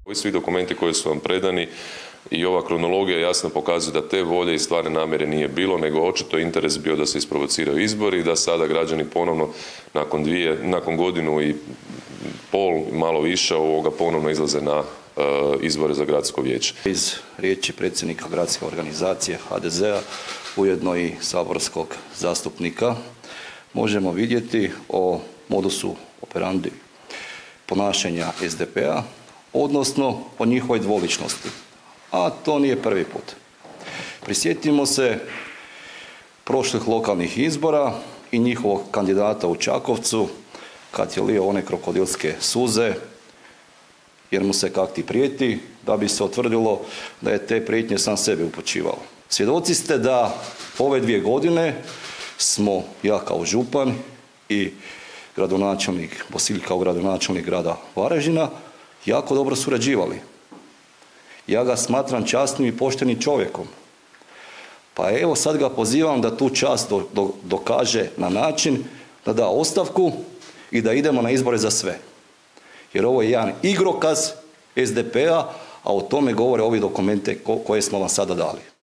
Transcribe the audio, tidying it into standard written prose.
Ovi svi dokumenti koji su vam predani i ova kronologija jasno pokazuje da te volje i stvarne namjere nije bilo, nego očito interes bio da se isprovociraju izbori i da sada građani ponovno nakon godinu i pol, malo više ponovno izlaze na izbore za gradsko vijeće. Iz riječi predsjednika gradske organizacije HDZ-a, ujedno i saborskog zastupnika, možemo vidjeti o modusu operandi ponašanja SDP-a, odnosno o njihovoj dvoličnosti. A to nije prvi put. Prisjetimo se prošlih lokalnih izbora i njihovog kandidata u Čakovcu kad je lio one krokodilske suze jer mu se kakti prijeti da bi se utvrdilo da je te prijetnje sam sebi upućivao. Svjedoci ste da ove 2 godine smo, ja kao župan i gradonačelnik Bosilj kao gradonačelnik grada Varaždina, jako dobro surađivali. Ja ga smatram časnim i poštenim čovjekom. Pa evo sad ga pozivam da tu čast dokaže na način da da ostavku i da idemo na izbore za sve. Jer ovo je jedan igrokaz SDP-a, a o tome govore ovi dokumenti koje smo vam sada dali.